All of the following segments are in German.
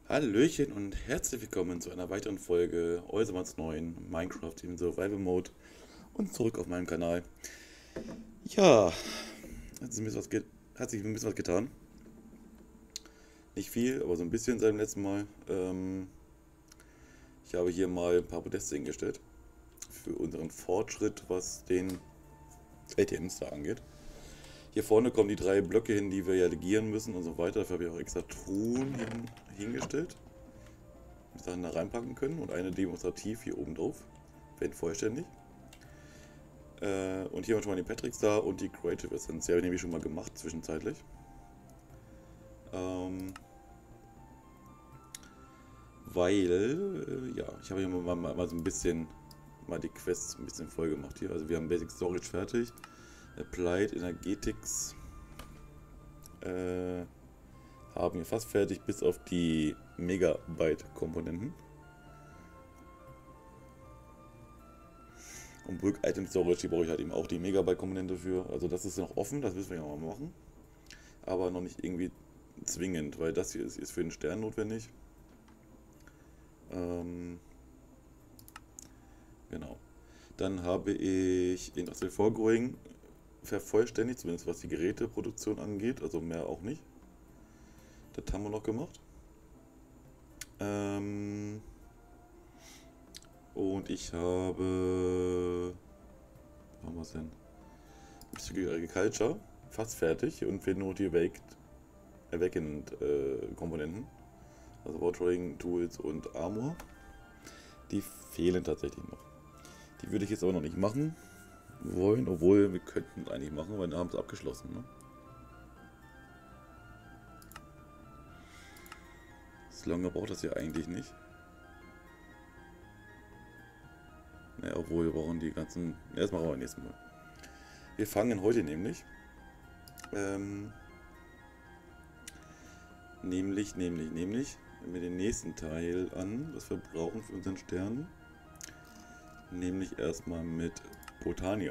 Hallöchen und herzlich willkommen zu einer weiteren Folge Eusemans neuen Minecraft im Survival Mode und zurück auf meinem Kanal. Ja, hat sich ein bisschen was getan. Nicht viel, aber so ein bisschen seit dem letzten Mal. Ich habe hier mal ein paar Podeste hingestellt für unseren Fortschritt, was den ATMs da angeht. Hier vorne kommen die drei Blöcke hin, die wir ja legieren müssen und so weiter. Dafür habe ich auch extra Truhen hingestellt. Sachen da reinpacken können und eine demonstrativ hier oben drauf, wenn vollständig. Und hier haben wir schon mal den Patricks da und die Creative Essence. Die habe ich nämlich schon mal gemacht zwischenzeitlich. Weil, ja, ich habe hier mal so ein bisschen mal die Quests ein bisschen voll gemacht hier. Also wir haben Basic Storage fertig. Applied Energetics haben wir fast fertig, bis auf die Megabyte-Komponenten. Und Bulk Item Storage, die brauche ich halt eben auch die Megabyte-Komponente für. Also das ist noch offen, das müssen wir ja mal machen. Aber noch nicht irgendwie zwingend, weil das hier ist für den Stern notwendig. Genau. Dann habe ich Industrial Foregrowing vervollständigt, zumindest was die Geräteproduktion angeht, also mehr auch nicht. Das haben wir noch gemacht. Und ich habe. Wo haben wir es denn? Mystical Agriculture fast fertig und fehlen nur die Awakened Komponenten. Also Watering Tools und Armor. Die fehlen tatsächlich noch. Die würde ich jetzt aber noch nicht machen wollen, obwohl wir könnten es eigentlich machen, weil wir haben es abgeschlossen. Ne? So lange braucht das ja eigentlich nicht. Naja, obwohl wir brauchen die ganzen. Ja, das machen wir beim nächsten Mal. Wir fangen heute nämlich mit dem nächsten Teil an, was wir brauchen für unseren Stern. Nämlich erstmal mit Botania.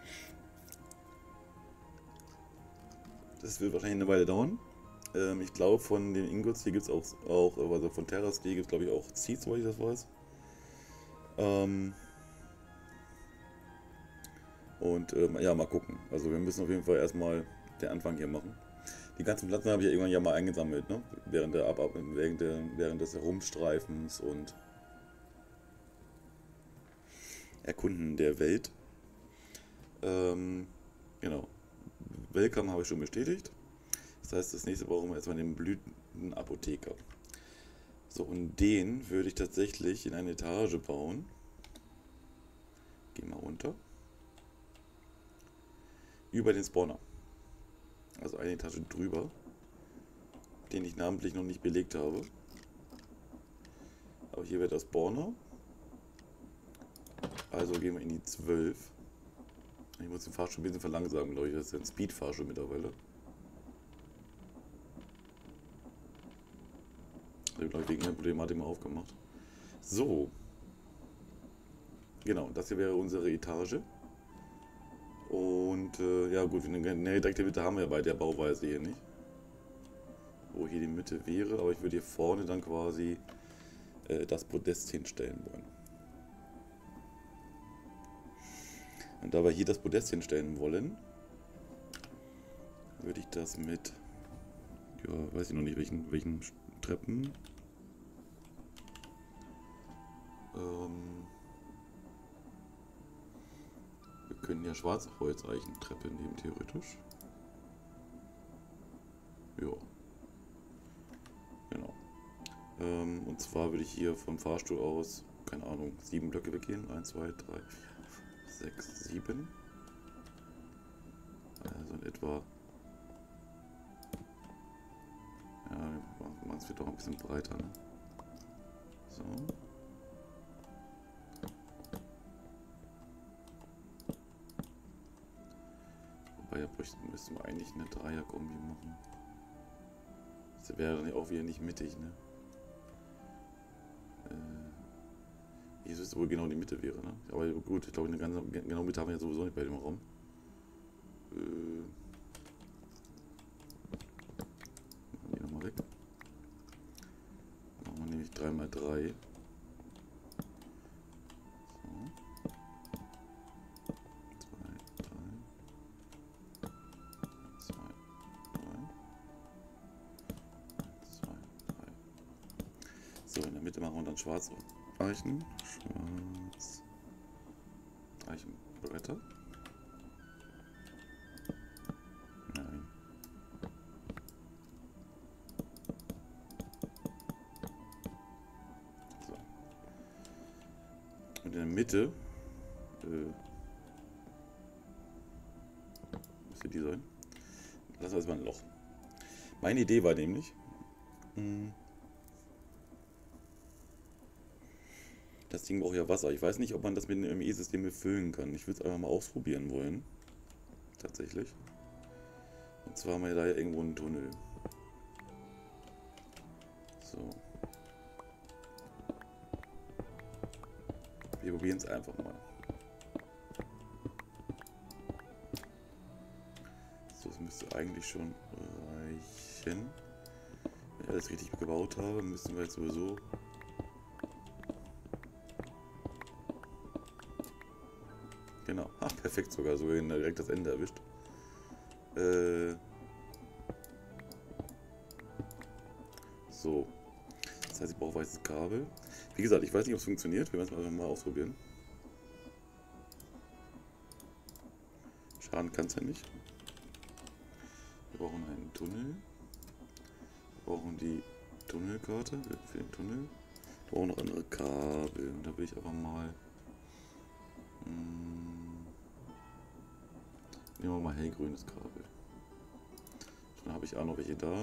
Das wird wahrscheinlich eine Weile dauern. Ich glaube, von den Ingots hier gibt es auch, also von Terras gibt es glaube ich auch Seeds, soweit ich das weiß. Ja, mal gucken. Also wir müssen auf jeden Fall erstmal den Anfang hier machen. Die ganzen Pflanzen habe ich ja irgendwann ja mal eingesammelt, ne? Während des Herumstreifens und Erkunden der Welt. Genau. Welcome habe ich schon bestätigt. Das heißt, das nächste brauchen wir erstmal den Blütenapotheker. So, und den würde ich tatsächlich in eine Etage bauen. Geh mal runter. Über den Spawner. Also eine Etage drüber. Den ich namentlich noch nicht belegt habe. Aber hier wird der Spawner. Also gehen wir in die 12. Ich muss den Fahrstuhl ein bisschen verlangsamen, glaube ich. Das ist ja ein Speed-Fahrstuhl mittlerweile. Ich habe, glaube ich, wegen der Problematik mal aufgemacht. So. Genau, das hier wäre unsere Etage. Und ja gut, eine direkte Mitte haben wir bei der Bauweise hier nicht. Wo hier die Mitte wäre, aber ich würde hier vorne dann quasi das Podest hinstellen wollen. Und da wir hier das Podest hinstellen wollen, würde ich das mit, ja, weiß ich noch nicht, welchen Treppen. Wir können ja schwarze Holzeichentreppe nehmen, theoretisch. Ja. Genau. Und zwar würde ich hier vom Fahrstuhl aus, keine Ahnung, 7 Blöcke weggehen. 1, 2, 3, 4, 6, 7. Also in etwa. Ja, wir machen es wird doch ein bisschen breiter. Ne? So. Wobei, müssten wir eigentlich eine Dreier-Kombi machen. Das wäre dann ja auch wieder nicht mittig, ne? Hier ist wohl genau die Mitte wäre, ne? Aber gut, ich glaube, eine ganze genau Mitte haben wir ja sowieso nicht bei dem Raum. Die nochmal weg. schwarze Eichen. Schwarz. Eichenbretter. Nein. So. Und in der Mitte müsste die sein. Lassen wir jetzt mal ein Loch. Meine Idee war nämlich, das Ding braucht ja Wasser. Ich weiß nicht, ob man das mit dem ME-System befüllen kann. Ich würde es einfach mal ausprobieren wollen. Tatsächlich. Und zwar haben wir da ja irgendwo einen Tunnel. So. Wir probieren es einfach mal. So, das müsste eigentlich schon reichen. Wenn ich alles richtig gebaut habe, müssen wir jetzt sowieso... Genau. Ach, perfekt sogar. Sogar direkt das Ende erwischt. So. Das heißt, ich brauche weißes Kabel. Wie gesagt, ich weiß nicht, ob es funktioniert. Wir werden es einfach mal ausprobieren. Schaden kann es ja nicht. Wir brauchen einen Tunnel. Wir brauchen die Tunnelkarte für den Tunnel. Wir brauchen noch andere Kabel. Und da will ich einfach mal... Nehmen wir mal hellgrünes Kabel. Dann habe ich auch noch welche da.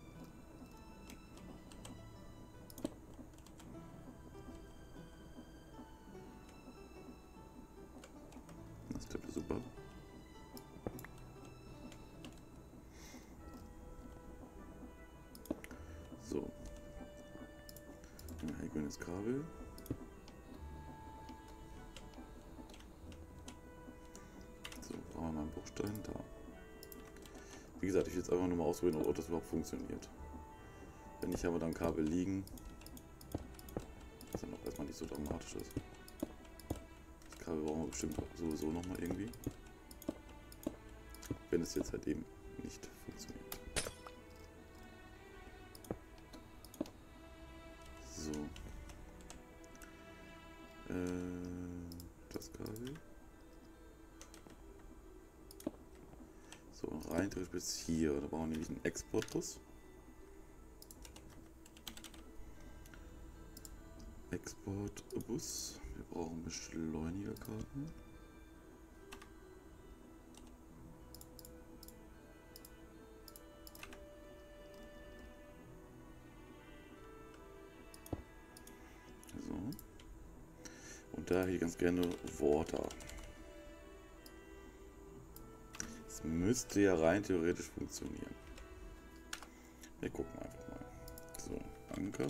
Das klappt super. So. Nehmen wir hellgrünes Kabel. Brauchen wir mal einen Bruchstein da. Wie gesagt, ich will jetzt einfach nur mal ausprobieren, ob das überhaupt funktioniert. Wenn nicht, haben wir dann Kabel liegen. Was dann auch erstmal nicht so dramatisch ist. Das Kabel brauchen wir bestimmt sowieso nochmal irgendwie. Wenn es jetzt halt eben nicht funktioniert. So. Das Kabel. So, rein bis hier. Da brauchen wir nämlich einen Exportbus. Exportbus. Wir brauchen Beschleunigerkarten. So. Und da hätte ich ganz gerne Water. Das müsste ja rein theoretisch funktionieren. Wir gucken einfach mal. So, Anker.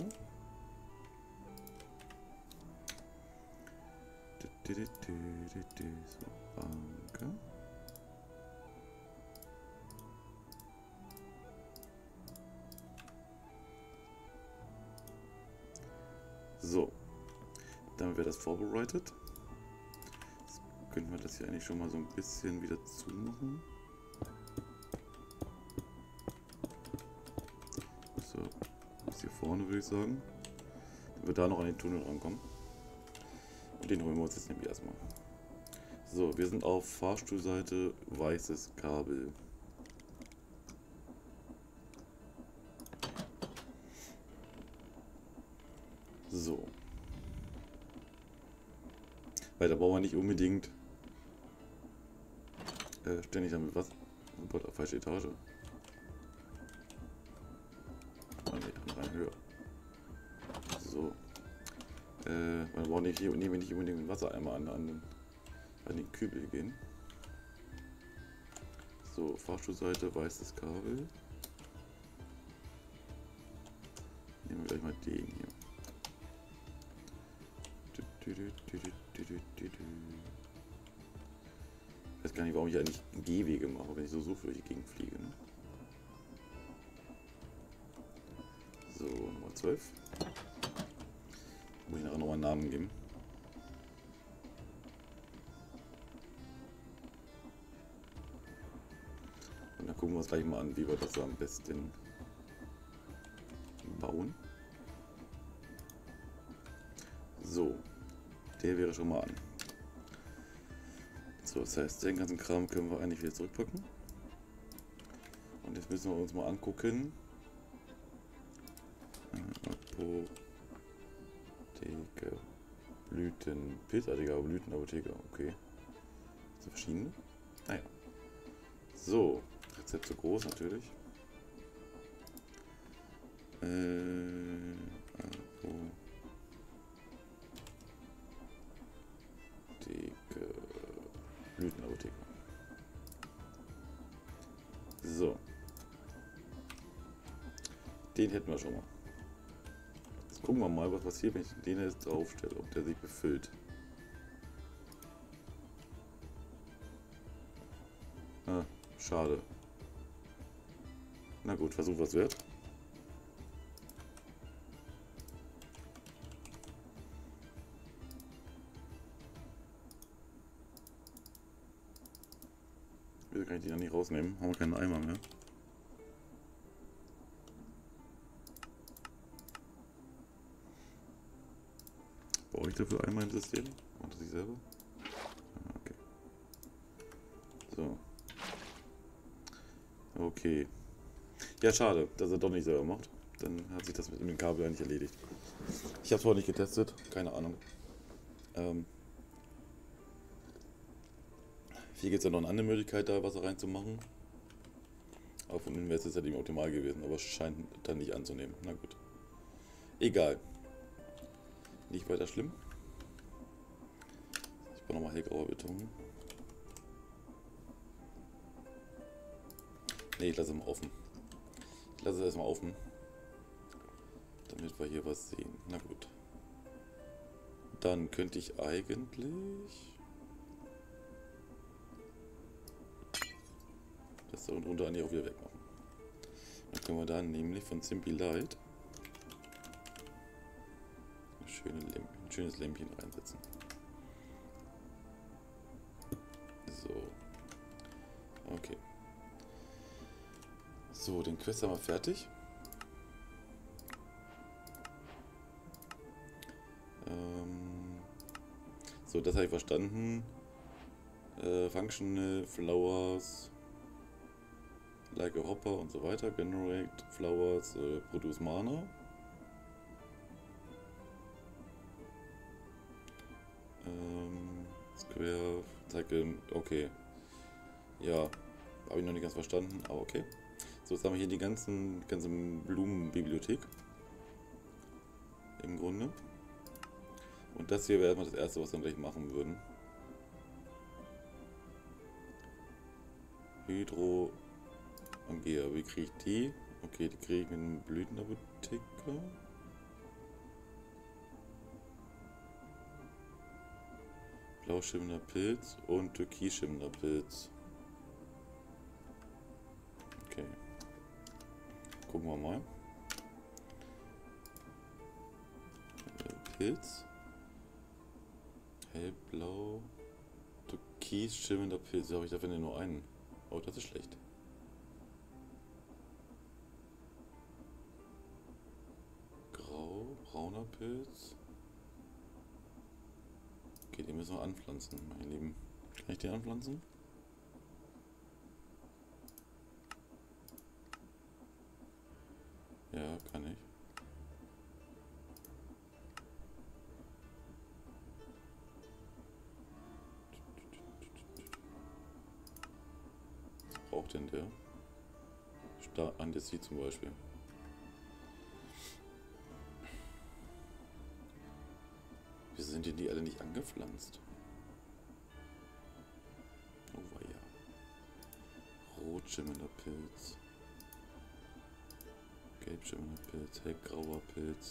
So, Anker. So, damit wäre das vorbereitet. Jetzt könnten wir das hier eigentlich schon mal so ein bisschen wieder zumachen. So, bis hier vorne würde ich sagen. Dann wird da noch an den Tunnel rankommen. Und den holen wir uns jetzt nämlich erstmal. So, wir sind auf Fahrstuhlseite, weißes Kabel. So. Weil da brauchen wir nicht unbedingt ständig damit was. Super, falsche Etage. Rein höher. So. Man braucht nicht unbedingt mit Wassereimer an den Kübel gehen. So, Fahrstuhlseite, weißes Kabel. Nehmen wir gleich mal den hier. Ich weiß gar nicht, warum ich eigentlich Gehwege mache, wenn ich so für die Gegend fliege. Ne? So, Nummer 12. Muss ich nachher nochmal einen Namen geben. Und dann gucken wir uns gleich mal an, wie wir das am besten bauen. So, der wäre schon mal an. So, das heißt, den ganzen Kram können wir eigentlich wieder zurückpacken. Und jetzt müssen wir uns mal angucken. Apotheke. Pilzartiger Blütenapotheker. Okay. So verschiedene. Naja. So. Rezept so groß natürlich. Apotheke. Blütenapotheker. So. Den hätten wir schon mal. Jetzt gucken wir mal, was passiert, wenn ich den jetzt draufstelle, ob der sich befüllt. Ah, schade. Na gut, Versuch was wert. Wieso kann ich die dann nicht rausnehmen? Haben wir keinen Eimer mehr. Brauche ich dafür Eimer im System? Macht das sich selber? Ah, okay. So. Okay. Ja, schade, dass er doch nicht selber macht. Dann hat sich das mit dem Kabel eigentlich erledigt. Ich habe es vorher nicht getestet, keine Ahnung. Hier gibt es ja noch eine andere Möglichkeit, da Wasser reinzumachen. Aber von innen wäre es jetzt halt eben optimal gewesen, aber es scheint dann nicht anzunehmen. Na gut. Egal. Nicht weiter schlimm. Ich brauche nochmal hellgrauer Beton. Ne, ich lasse es mal offen. Ich lasse es erstmal offen. Damit wir hier was sehen. Na gut. Dann könnte ich eigentlich das da unten drunter eigentlich auch wieder wegmachen. Dann können wir da nämlich von Simply Light ein schönes Lämpchen reinsetzen. So. Okay. So, den Quest haben wir fertig. So, das habe ich verstanden. Functional Flowers like a hopper und so weiter. Generate Flowers, produce Mana. Square, Cycle, okay. Ja, habe ich noch nicht ganz verstanden, aber okay. So, jetzt haben wir hier die ganze Blumenbibliothek. Im Grunde. Und das hier wäre erstmal das erste, was wir gleich machen würden. Hydro Angea, wie kriege ich die? Okay, die kriege ich mit einem Blütenapotheker. Blau schimmender Pilz und türkis schimmender Pilz. Okay. Gucken wir mal. Pilz. Hellblau. Türkis schimmender Pilz. Habe ich dafür nur einen? Oh, das ist schlecht. Grau, brauner Pilz. Okay, den müssen wir anpflanzen, meine Lieben. Kann ich den anpflanzen? Ja, kann ich. Was braucht denn der? Andesit zum Beispiel. Wieso sind denn die alle nicht angepflanzt? Oh weia. Rot schimmender Pilz. Gelb schimmender Pilz. Hellgrauer Pilz.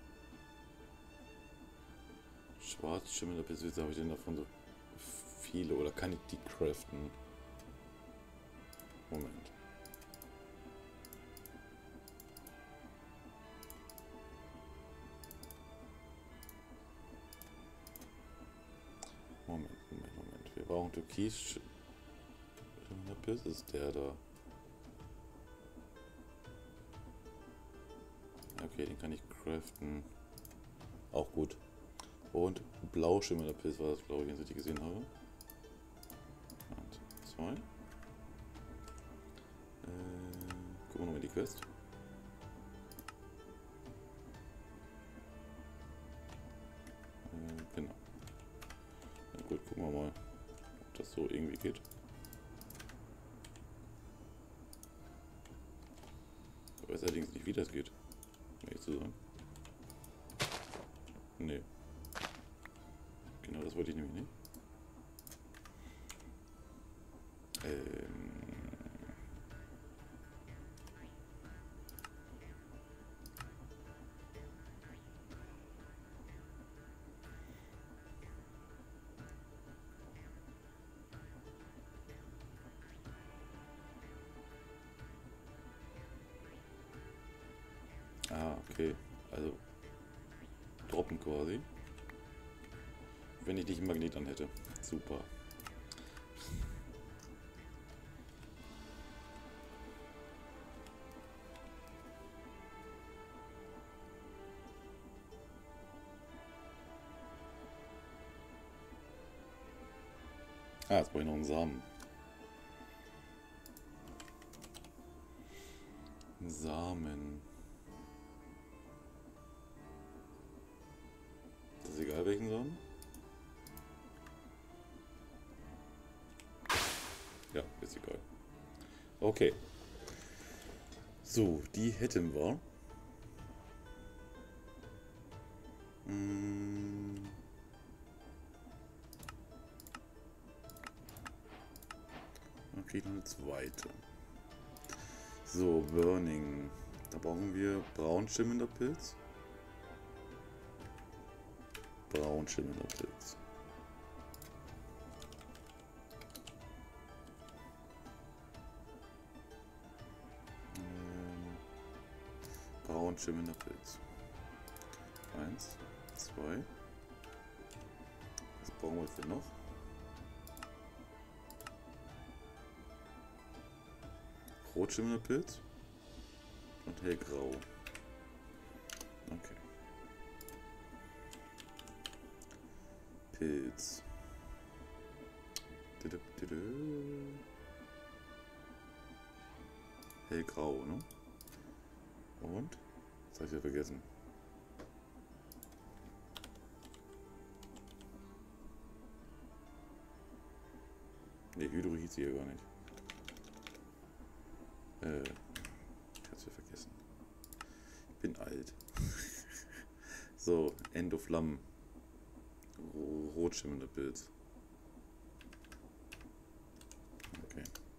Schwarz schimmender Pilz. Wieso habe ich denn davon so viele? Oder kann ich die craften? Moment. Moment. Wir brauchen türkis. Der Pilz ist der da. Okay, den kann ich craften. Auch gut. blau schimmernder Pilz war das, glaube ich, wenn ich richtig gesehen habe. Und 2. Gucken wir nochmal die Quest. Genau. Na gut, gucken wir mal, ob das so irgendwie geht. Ich weiß allerdings nicht, wie das geht. Um ehrlich zu sagen. Nee. Genau, das wollte ich nämlich nicht. Ah, okay. Also droppen quasi. Wenn ich nicht einen Magnet an hätte. Super. Ah, jetzt brauche ich noch einen Samen. Samen. Das ist egal, welchen Samen? Ja, ist egal. Okay. So, die hätten wir. Dann kriege ich noch eine zweite. So, Burning. Da brauchen wir braun schimmender Pilz. Braun schimmender Pilz. Braun schimmender Pilz. 1, 2. Was brauchen wir jetzt denn noch? Rot schimmender Pilz und hellgrau. Okay. Pilz. Hellgrau, ne? Und? Das habe ich ja vergessen. Ne, Hydro hieß sie ja gar nicht. Ich hab's ja vergessen. Ich bin alt. So, Endoflamm. Rot schimmender Pilz. Okay.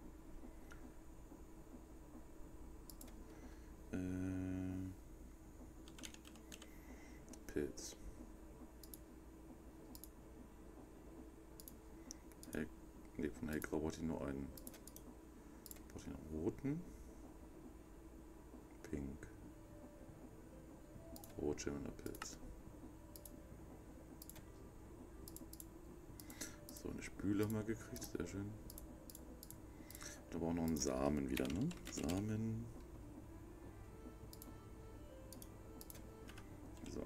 Pilz. Ne, von hellgrau brauchte ich nur einen. Brauchte ich einen roten. Pink. Rot schimmender Pilz. So, eine Spüle haben wir gekriegt, sehr schön. Da brauchen wir noch einen Samen wieder, ne? Samen. So.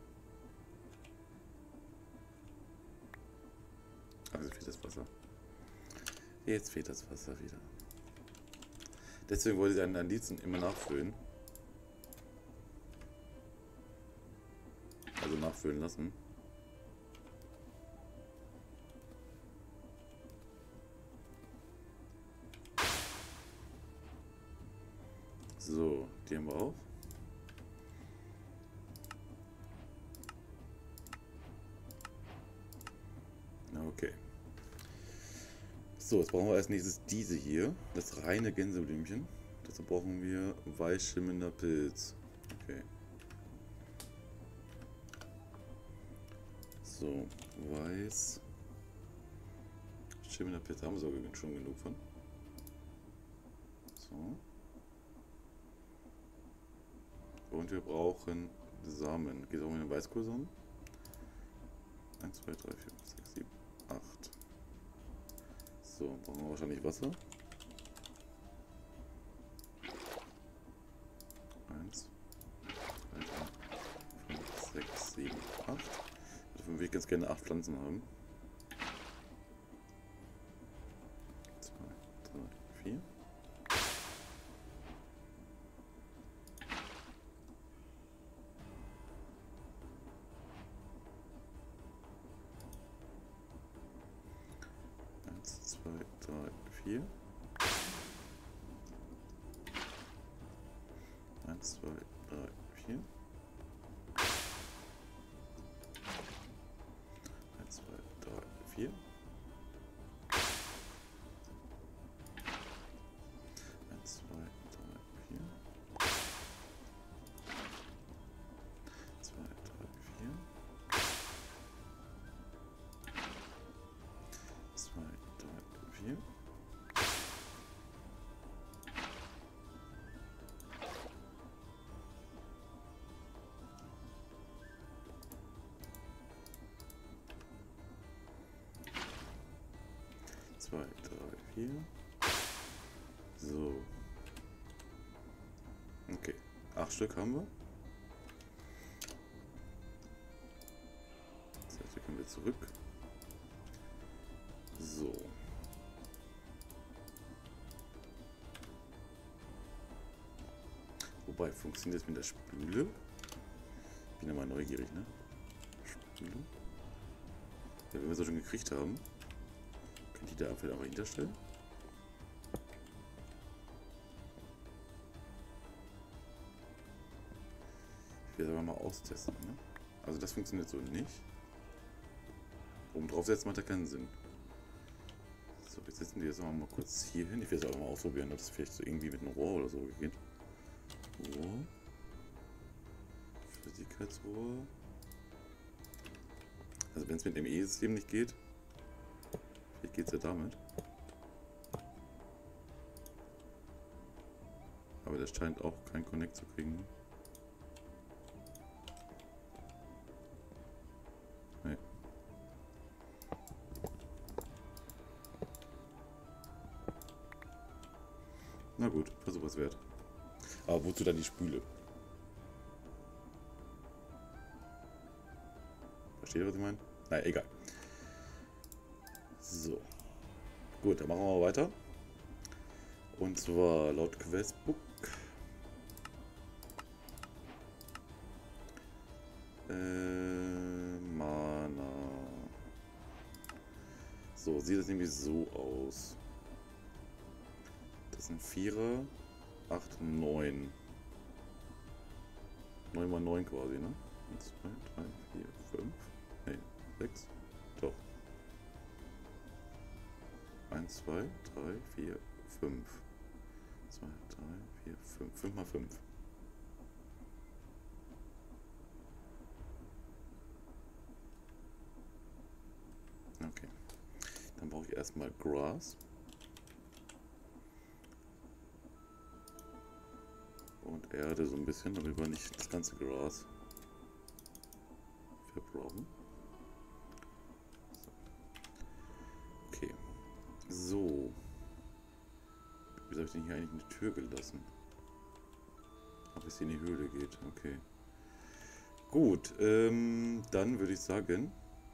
Ach, jetzt fehlt das Wasser. Jetzt fehlt das Wasser wieder. Deswegen wollte ich einen am liebsten immer nachfüllen. Also nachfüllen lassen. So, die haben wir auch. Okay. So, jetzt brauchen wir als nächstes diese hier. Das reine Gänseblümchen. Dazu brauchen wir weiß schimmender Pilz. Okay. So, weiß schimmender Pilz haben wir sogar schon genug von. So. Und wir brauchen Samen. Geht auch mit den Weißkohlsamen. 1, 2, 3, 4, 5, 6, 7, 8. So, brauchen wir wahrscheinlich Wasser. 1, 2, 3, 4, 5, 6, 7, 8. Davon würde ich ganz gerne 8 Pflanzen haben. 2, 3, 4. Eins, zwei, drei, vier. 1, 2, 3, 4. 1, 2, 3, 4. 1, 2, 3, 4. 2, 3, 4. 2, 3, 4. 2, 3, 4. So. Okay. 8 Stück haben wir. Das heißt, wir können wieder zurück. So. Wobei, funktioniert das mit der Spüle? Ich bin ja mal neugierig, ne? Spüle. Ja, wenn wir sie schon gekriegt haben, können die da einfach hinterstellen? Ich will es aber mal austesten, ne? Also das funktioniert so nicht. Oben drauf setzen macht ja keinen Sinn. So, jetzt setzen die jetzt auch mal kurz hier hin. Ich will es auch mal ausprobieren, ob das vielleicht so irgendwie mit einem Rohr oder so geht. Rohr. Flüssigkeitsrohr. Also wenn es mit dem E-System nicht geht, vielleicht geht es ja damit. Aber das scheint auch kein Connect zu kriegen. Nee. Na gut, Versuch was wert. Aber wozu dann die Spüle? Versteht ihr, was ich meine? Naja, egal. So. Gut, dann machen wir mal weiter. Und zwar laut Questbook. Mana. So, sieht das nämlich so aus. Das sind 4er, 8, 9. 9 mal 9 quasi, ne? 1, 2, 3, 4, 5. Ne, 6. Doch. 1, 2, 3, 4, 5. 2, 3, 4, 5. 5 mal 5. Okay. Dann brauche ich erstmal Grass. Und Erde so ein bisschen, damit wir nicht das ganze Gras verbrauchen. Okay. So. Wie soll ich denn hier eigentlich eine Tür gelassen? Ob es hier in die Höhle geht. Okay. Gut, dann würde ich sagen,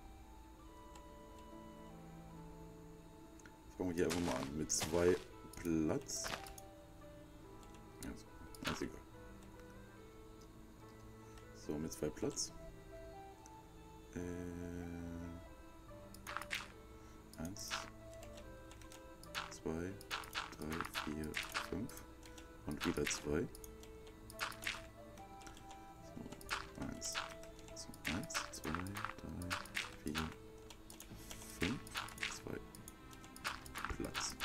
fangen wir hier einfach mal an mit 2 Platz. Also, ist egal. So, mit 2 Platz. 1, 2, 3, 4, 5 und wieder 2. So, 1, 2, 3, 4, 5, 2 Platz.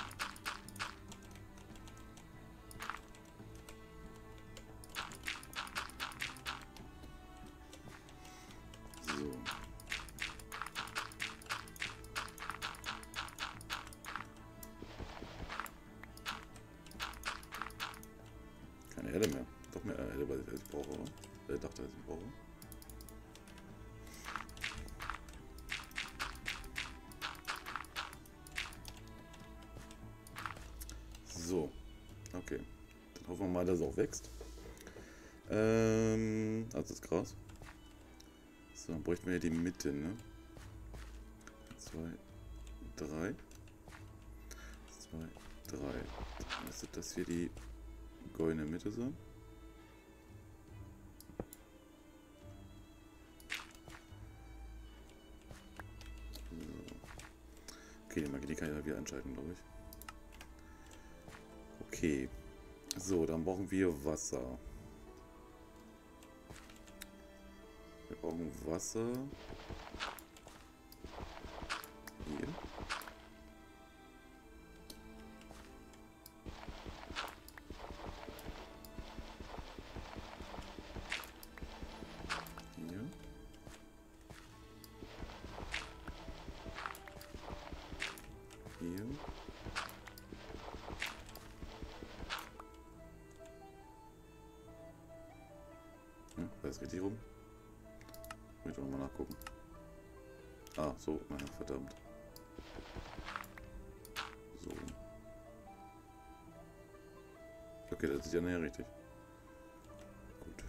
So. Keine Erde mehr. Doch mehr Erde, weil ich brauche, oder? Ich dachte, ich brauche. So. Okay. Dann hoffen wir mal, dass es auch wächst. Also das Gras. So, dann bräuchten wir ja die Mitte, ne? 2, 3. 2, 3. Dann müsste das hier die goldene Mitte sein. So. Okay, die Magie kann ich ja wieder einschalten, glaube ich. Okay. So, dann brauchen wir Wasser. Wir brauchen Wasser. Hier. Hier. Hier. Da ist richtig rum. Ich will nochmal nachgucken. Ah, so, naja, verdammt. So. Okay, das ist ja näher richtig. Gut.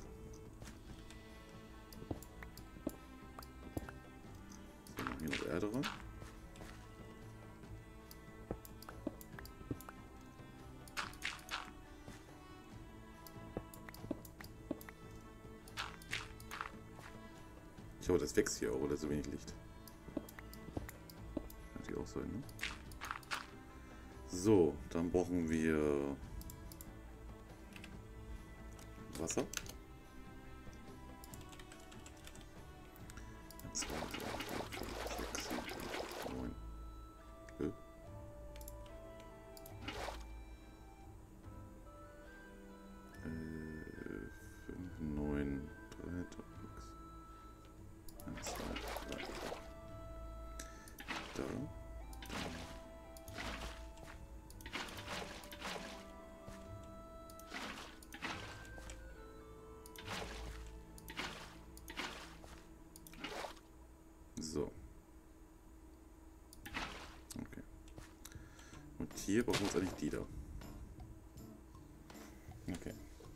So, machen hier noch Erde rein. Ich hoffe, das wächst hier auch, oder so wenig Licht. Kann die auch sein, ne? So, dann brauchen wir Wasser. 1, 2, 3, 4, 5, 6, 7, 8, 9. 5, 9, 3, 1, 2, 3. Da. So. Okay. Und hier brauchen wir uns eigentlich die da. Okay.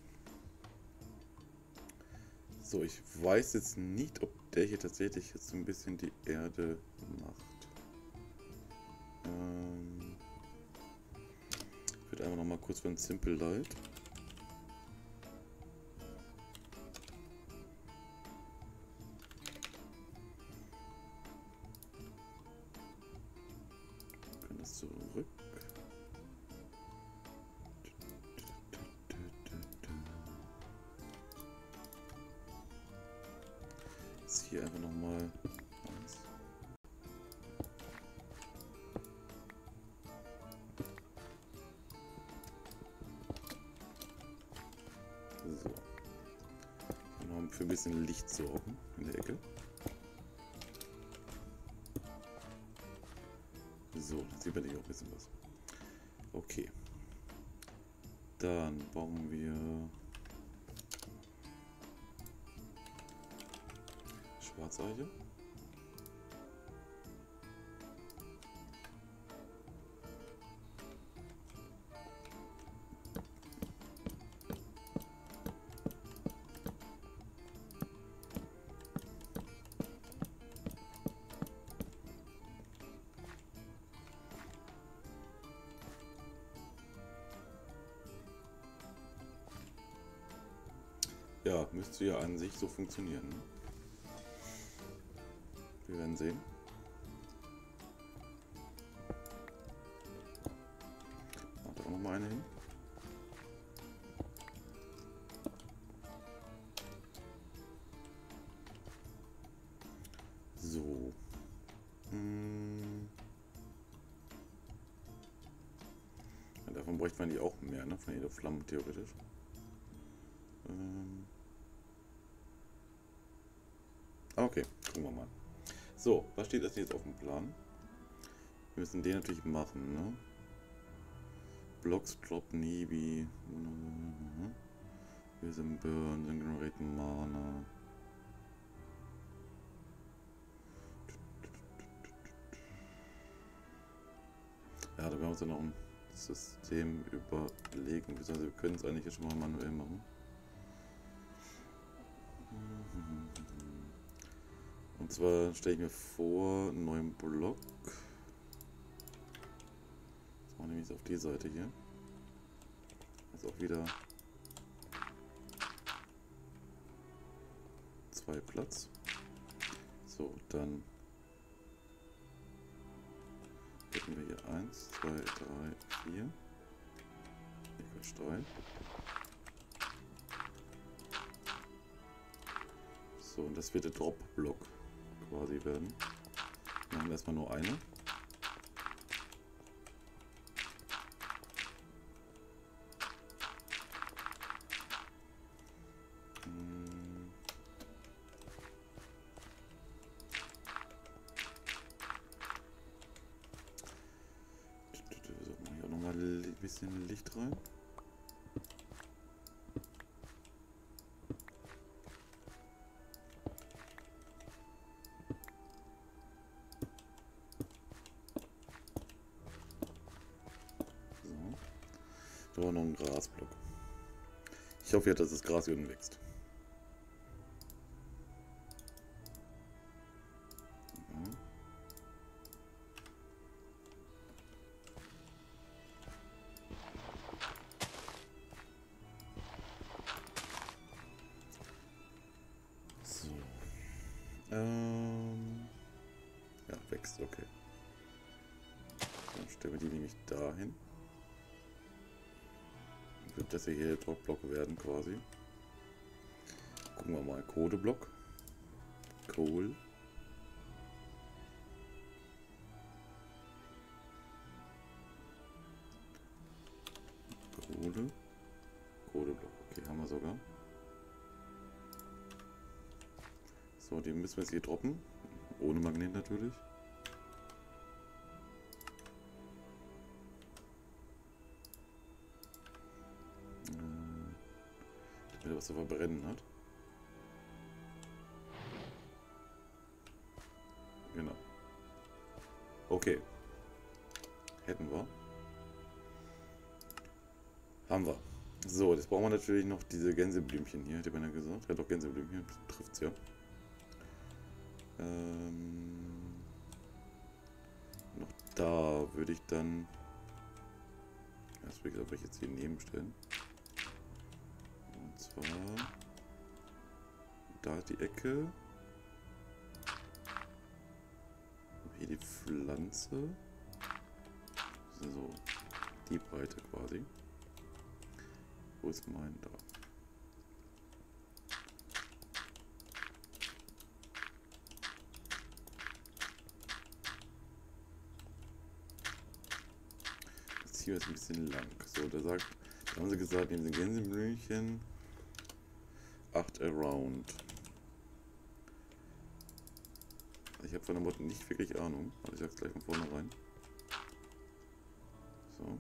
So, ich weiß jetzt nicht, ob der hier tatsächlich jetzt so ein bisschen die Erde macht. Ich würde einfach noch mal kurz für ein Simple Light. Wir können das zurück. Jetzt hier einfach noch mal 1. So. Noch für ein bisschen Licht sorgen in der Ecke. So, dann sieht man hier auch ein bisschen was. Okay. Dann brauchen wir Schwarzeiche. Ja, müsste ja an sich so funktionieren. Ne? Wir werden sehen. Macht auch noch mal eine hin. So. Ja, davon bräuchte man die auch mehr, ne? Von jeder Flamme theoretisch. Okay, gucken wir mal. So, was steht das jetzt auf dem Plan? Wir müssen den natürlich machen, ne? Blocks drop Nebi. Wir sind Burn, sind Generate Mana. Ja, da werden wir uns ja noch ein System überlegen. Wir können es eigentlich jetzt schon mal manuell machen. zwar stelle ich mir vor, einen neuen Block. Das machen wir nämlich auf die Seite hier. Also auch wieder 2 Platz. So, dann hätten wir hier 1, 2, 3, 4. Hier Quatsch 3. So, und das wird der Drop-Block quasi werden. Wir machen erstmal nur eine. So, mache ich auch nochmal ein bisschen Licht rein. Da war noch ein Grasblock. Ich hoffe ja, dass das Gras hier unten wächst. Ja. So. Ja, wächst, okay. Dann stellen wir die nämlich dahin. Wird das hier der Druckblock werden quasi. Gucken wir mal. Codeblock. Kohl. Kohle. Codeblock. Okay, haben wir sogar. So, den müssen wir jetzt hier droppen. Ohne Magnet natürlich. Damit er was zu verbrennen hat. Genau. Okay. Hätten wir. Haben wir. So, jetzt brauchen wir natürlich noch diese Gänseblümchen hier, hätte man ja gesagt. Ja, doch, Gänseblümchen trifft's ja. Noch da würde ich dann. Das will ich jetzt hier nebenstellen. Und zwar. Da die Ecke. Hier die Pflanze. So. Die Breite quasi. Wo ist mein da? Das hier ist ein bisschen lang. So, da haben sie gesagt, in den Gänseblümchen 8 around. Ich habe von der Mod nicht wirklich Ahnung, aber ich sag's gleich von vornherein. So.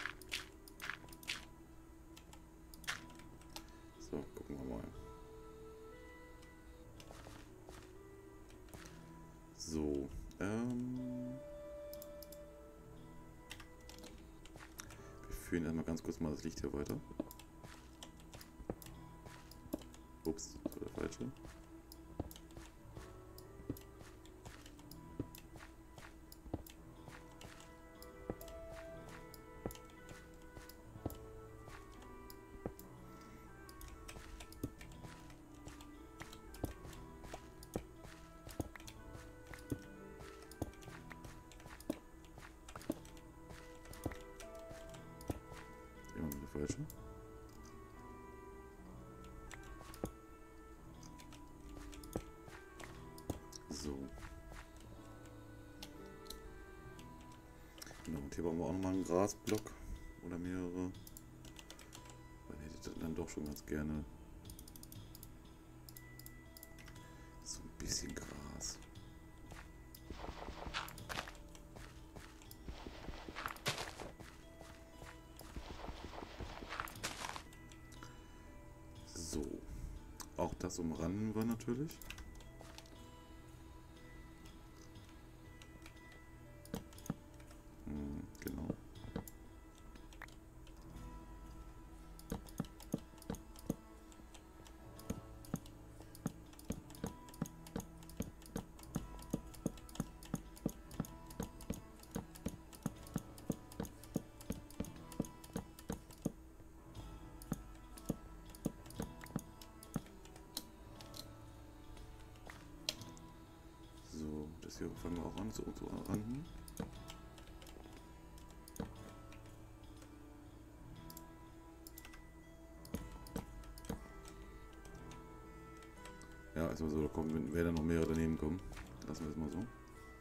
So, gucken wir mal. So, wir führen erstmal ganz kurz mal das Licht hier weiter. Ups, das war der falsche. Immer noch der falsche. So. Genau, und hier brauchen wir auch nochmal einen Grasblock oder mehrere. Weil hätte ich dann doch schon ganz gerne so ein bisschen Gras. So. Auch das umranden wir natürlich. Genau. Das hier fangen wir auch an, so an. Ja, ist mal so, da kommen, werden noch mehrere daneben kommen. Lassen wir es mal so.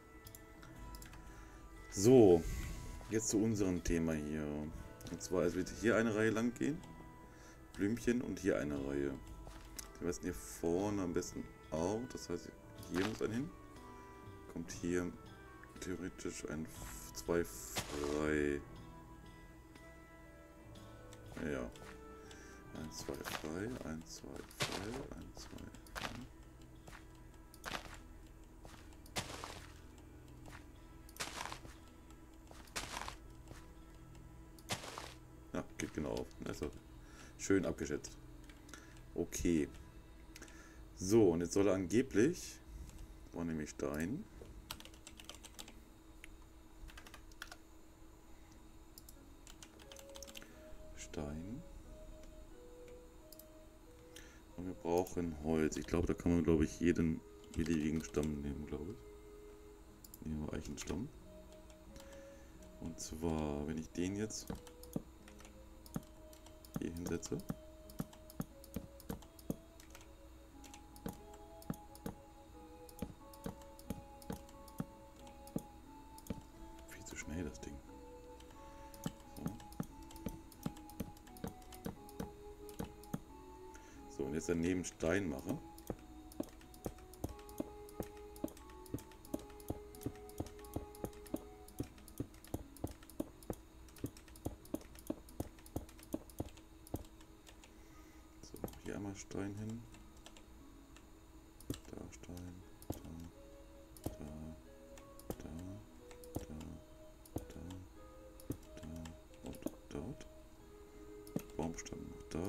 So, jetzt zu unserem Thema hier. Und zwar, es wird hier eine Reihe lang gehen. Blümchen und hier eine Reihe. Wir messen hier vorne am besten auch. Das heißt, hier muss ein hin. Kommt hier theoretisch ein 2 frei. Ja. 1, 2 frei, 1, 2 frei, 1, 2 frei. Ja, geht genau auf. Also schön abgeschätzt. Okay. So, und jetzt soll er angeblich, war nämlich Stein. Und wir brauchen Holz. Ich glaube, da kann man, glaube ich, jeden beliebigen Stamm nehmen, glaube ich. Nehmen wir Eichenstamm. Und zwar, wenn ich den jetzt hier hinsetze. Viel zu schnell, das Ding. So, und jetzt daneben Stein mache. So, hier einmal Stein hin. Da Stein, da, und dort. Baumstamm noch da.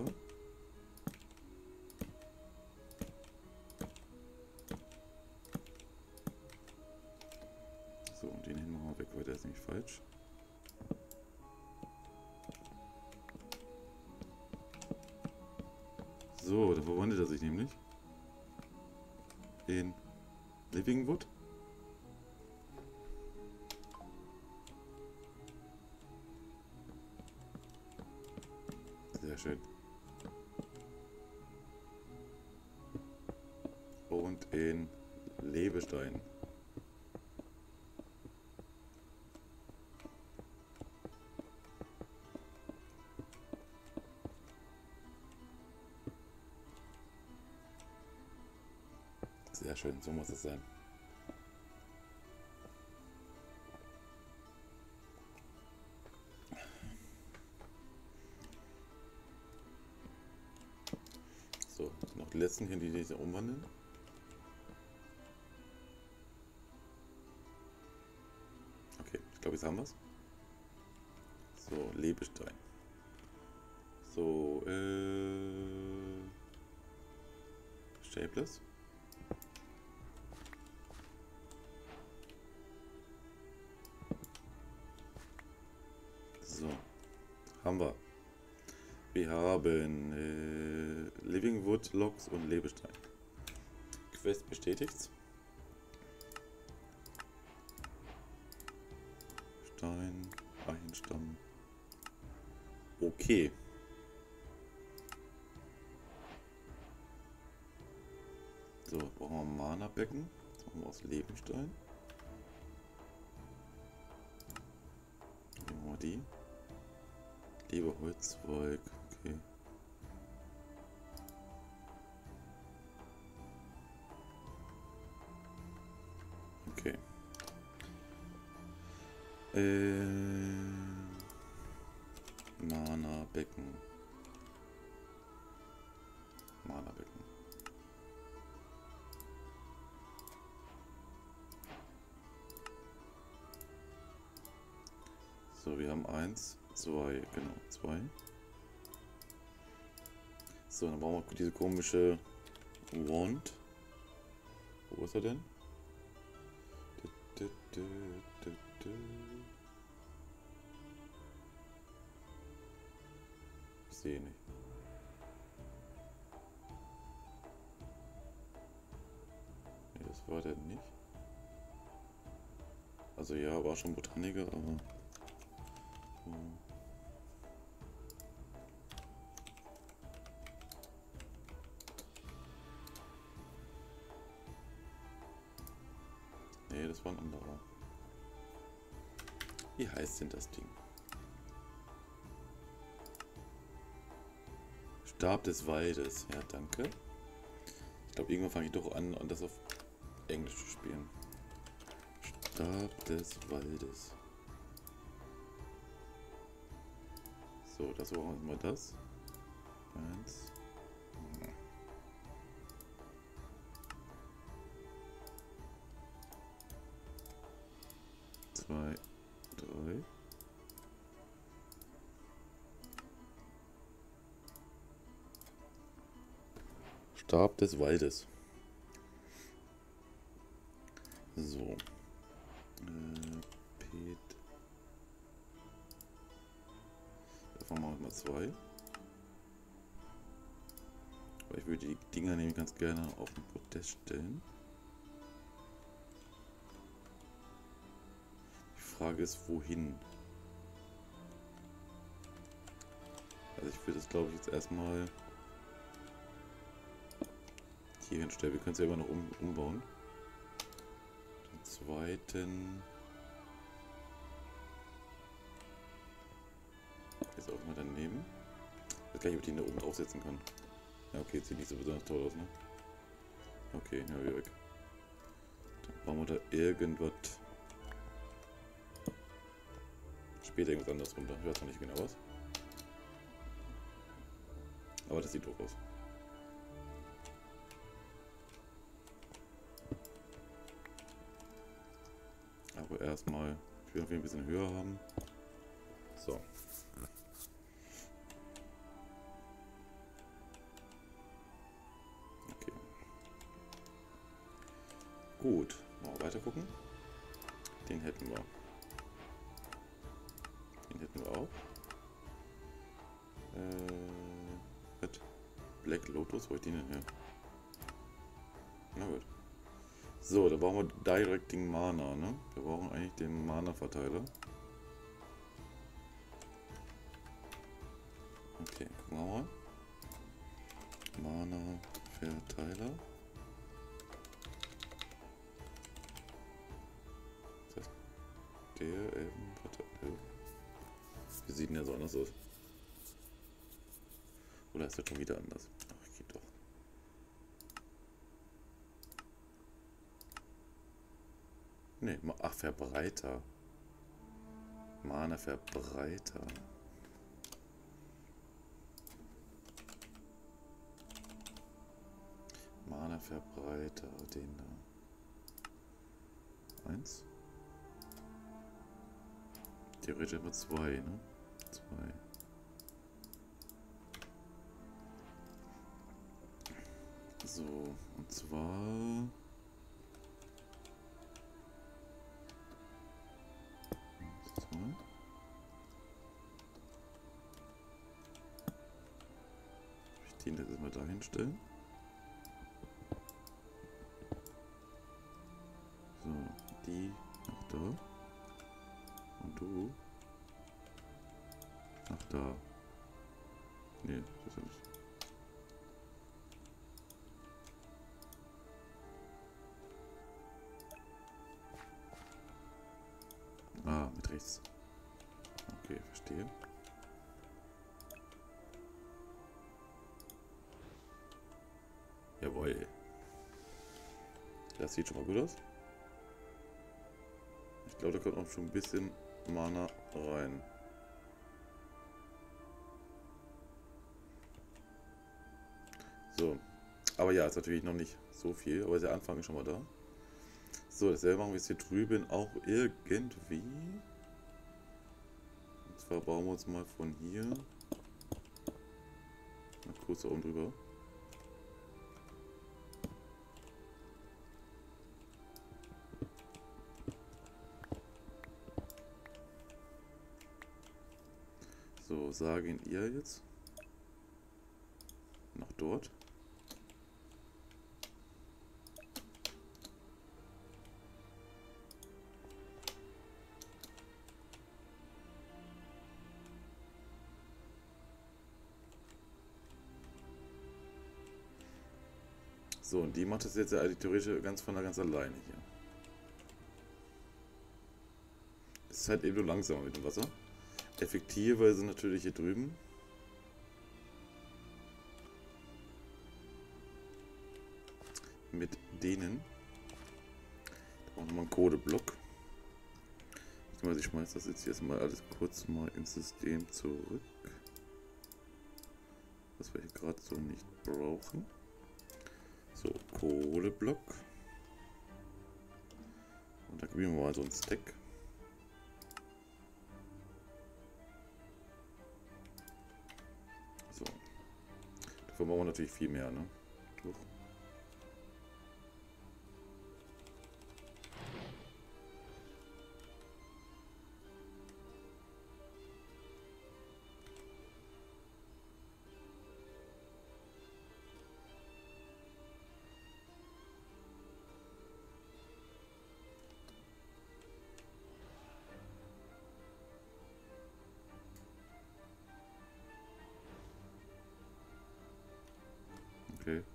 So, und den hin machen wir weg, weil der ist nämlich falsch. So, da verwandelt er sich nämlich in Living Wood. Sehr schön. Und in Lebestein. Sehr schön, so muss es sein. So, noch die letzten hier, die diese umwandeln. Okay, ich glaube, jetzt haben wir es. So, Lebestein. So, Shapeless. So, haben wir. Wir haben Living Wood, Logs und Lebestein. Quest bestätigt. Stein, Eichenstamm. Okay. So, brauchen wir ein Mana-Becken. Das machen wir aus Lebenstein. Nehmen wir die. Leberholzzweig. Okay. Okay. Mana-Becken. Mana-Becken. So, wir haben 1, 2, genau, 2. So, dann brauchen wir diese komische Wand. Wo ist er denn? Ich sehe nicht. Nee, das war der nicht. Also ja, war schon Botaniker, aber... So. Nee, das war ein anderer. Wie heißt denn das Ding? Stab des Waldes. Ja, danke. Ich glaube, irgendwann fange ich doch an, das auf Englisch zu spielen. Stab des Waldes. So, das war mal das. 1. 2, 3. Stab des Waldes. So. Pet. Davon machen wir mal 2. Weil ich würde die Dinger nämlich ganz gerne auf den Podest stellen. Die Frage ist, wohin? Also ich würde das, glaube ich, jetzt erstmal hier hinstellen. Wir können es ja immer noch umbauen. Den zweiten... Jetzt auch mal daneben. Ich weiß gar nicht, ob ich den da oben draufsetzen kann. Ja, okay, sieht nicht so besonders toll aus, ne? Okay, ja, wieder weg. Dann bauen wir da irgendwas. Später irgendwas anderes runter. Ich weiß noch nicht genau was. Aber das sieht doof aus. Aber erstmal, ich will auf jeden Fall ein bisschen höher haben. So. Okay. Gut. Mal weiter gucken. Den hätten wir. Den hätten wir auch. Black Lotus, wo ich den denn her? Na gut. So, da brauchen wir Directing Mana, ne? Wir brauchen eigentlich den Mana-Verteiler. Okay, gucken wir mal. Mana-Verteiler. Das heißt, der Verteiler. Wie sieht denn der so anders aus? Oder ist das schon wieder anders? Ach, geht doch. Ne, ach, Verbreiter. Mana-Verbreiter. Mana-Verbreiter, den da. 1. Theoretisch immer 2, ne? 2. So, und zwar... Ich den jetzt mal dahin stellen. So, die nach da. Und du nach da. Nee, das ist ja nicht. Ah, mit rechts. Okay, verstehe. Jawohl. Das sieht schon mal gut aus. Ich glaube, da kommt auch schon ein bisschen Mana rein. So. Aber ja, ist natürlich noch nicht so viel, aber der Anfang ist schon mal da. So, dasselbe machen wir jetzt hier drüben auch irgendwie. Und zwar bauen wir uns mal von hier. Mal kurz da oben drüber. So, sagen ihr jetzt. Nach dort. So, und die macht das jetzt ja eigentlich theoretisch ganz alleine hier. Es ist halt eben nur langsamer mit dem Wasser. Effektiver sind natürlich hier drüben. Mit denen. Da brauchen wir mal einen Codeblock. Ich schmeiße das jetzt erstmal alles kurz mal ins System zurück. Was wir hier gerade so nicht brauchen. So, Codeblock. Und da geben wir mal so einen Stack. So. Dafür brauchen wir natürlich viel mehr, ne? Okay.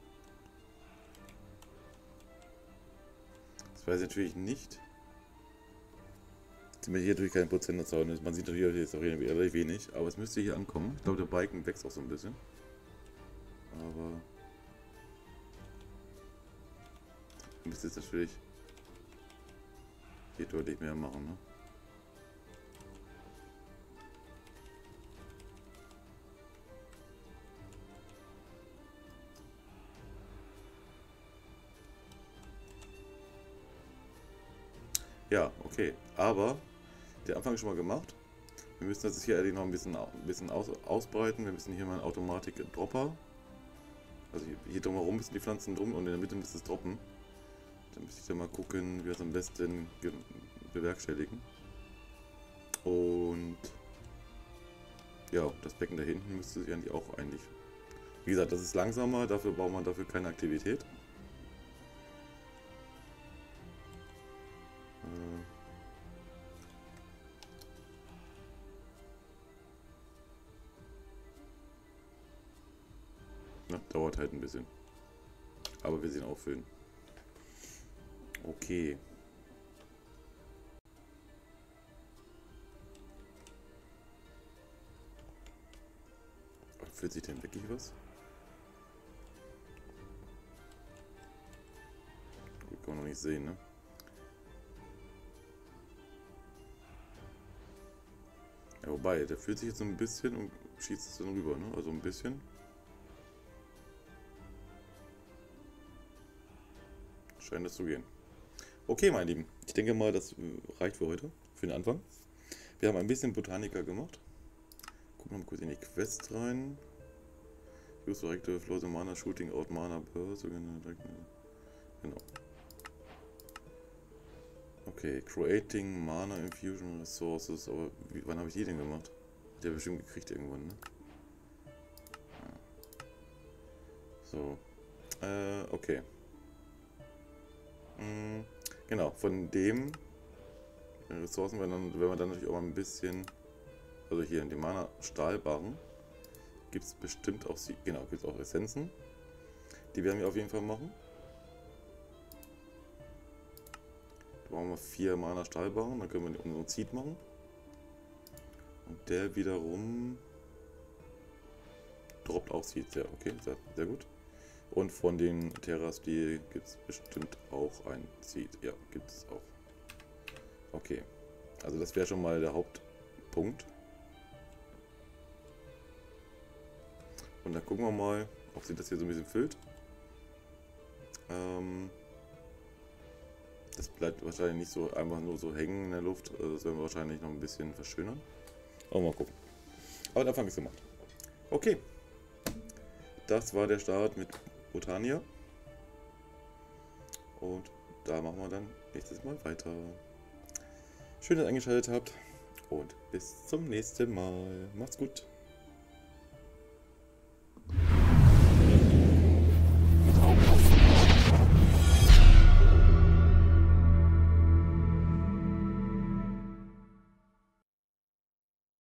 Das weiß ich natürlich nicht. Sind wir hier natürlich keine Prozentanzahl. Man sieht natürlich jetzt auch relativ wenig, aber es müsste hier ankommen. Ich glaube, der Balken wächst auch so ein bisschen. Aber ich müsste jetzt natürlich hier deutlich mehr machen, ne? Ja, okay. Aber der Anfang ist schon mal gemacht. Wir müssen das hier noch ein bisschen ausbreiten. Wir müssen hier mal einen Automatik-Dropper. Also hier drumherum müssen die Pflanzen drum und in der Mitte müsste es droppen. Dann müsste ich dann mal gucken, wie wir es am besten bewerkstelligen. Und ja, das Becken da hinten müsste sich eigentlich auch Wie gesagt, das ist langsamer, dafür braucht man keine Aktivität. Na, dauert halt ein bisschen. Aber wir sehen auffüllen. Okay. Fühlt sich denn wirklich was? Gut, kann man noch nicht sehen, ne? Ja, wobei, der fühlt sich jetzt so ein bisschen und schießt es dann rüber, ne? Also ein bisschen. Scheint das zu gehen. Okay, meine Lieben. Ich denke mal, das reicht für heute. Für den Anfang. Wir haben ein bisschen Botaniker gemacht. Gucken wir mal kurz in die Quest rein. Use Directive, Flow Mana, Shooting Out Mana Burst. Genau. Okay, Creating Mana Infusion Resources. Aber wann habe ich die denn gemacht? Die habe ich bestimmt gekriegt irgendwann, ne? So. Okay. Genau, von dem Ressourcen wenn wir dann natürlich auch mal ein bisschen, also hier in dem Mana Stahlbarren gibt es bestimmt auch, genau, gibt es auch Essenzen. Die werden wir auf jeden Fall machen. Da brauchen wir 4 Mana Stahlbarren, dann können wir unseren Seed machen. Und der wiederum droppt auch Seeds, ja, okay, sehr, sehr gut. Und von den Terras, die gibt es bestimmt auch ein Seed. Ja, gibt es auch. Okay. Also das wäre schon mal der Hauptpunkt. Und dann gucken wir mal, ob sich das hier so ein bisschen füllt. Das bleibt wahrscheinlich nicht so einfach nur so hängen in der Luft. Also das werden wir wahrscheinlich noch ein bisschen verschönern. Aber mal gucken. Aber der Anfang ist gemacht. Okay. Das war der Start mit Botania. Und da machen wir dann nächstes Mal weiter. Schön, dass ihr eingeschaltet habt und bis zum nächsten Mal. Macht's gut.